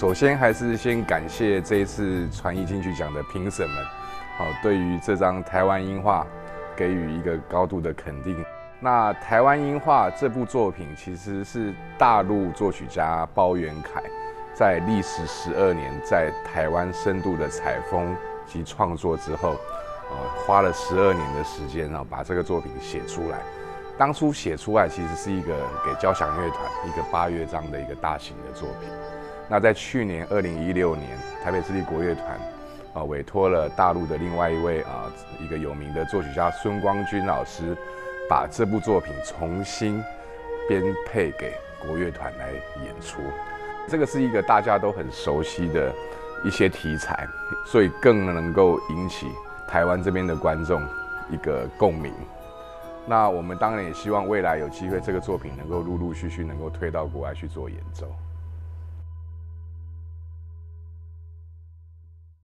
首先还是先感谢这一次传艺金曲奖的评审们，对于这张《台湾樱花》给予一个高度的肯定。那《台湾樱花》这部作品其实是大陆作曲家包元凯在历时12年在台湾深度的采风及创作之后，花了12年的时间把这个作品写出来。当初写出来其实是一个给交响乐团一个8乐章的一个大型的作品。那在去年2016年，台北市立国乐团委托了大陆的另外一位一个有名的作曲家孙光军老师，把这部作品重新编配给国乐团来演出。这个是一个大家都很熟悉的一些题材，所以更能够引起台湾这边的观众一个共鸣。那我们当然也希望未来有机会，这个作品能够陆陆续续能够推到国外去做演奏。